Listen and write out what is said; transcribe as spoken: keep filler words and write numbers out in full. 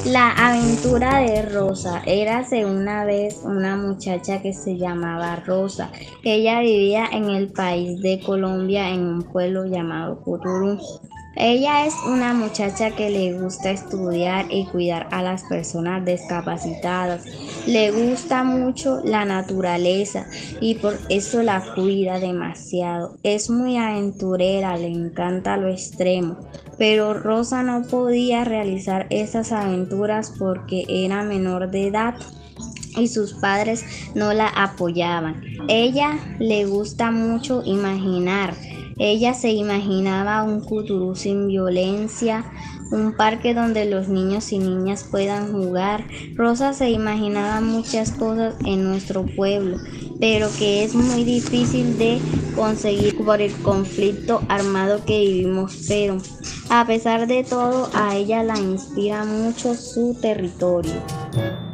La aventura de Rosa. Érase una vez una muchacha que se llamaba Rosa. Ella vivía en el país de Colombia, en un pueblo llamado Cuturum. Ella es una muchacha que le gusta estudiar y cuidar a las personas discapacitadas. Le gusta mucho la naturaleza y por eso la cuida demasiado. Es muy aventurera, le encanta lo extremo. Pero Rosa no podía realizar esas aventuras porque era menor de edad y sus padres no la apoyaban. Ella le gusta mucho imaginar. Ella se imaginaba un Cuturú sin violencia, un parque donde los niños y niñas puedan jugar. Rosa se imaginaba muchas cosas en nuestro pueblo, pero que es muy difícil de conseguir por el conflicto armado que vivimos. Pero a pesar de todo, a ella la inspira mucho su territorio.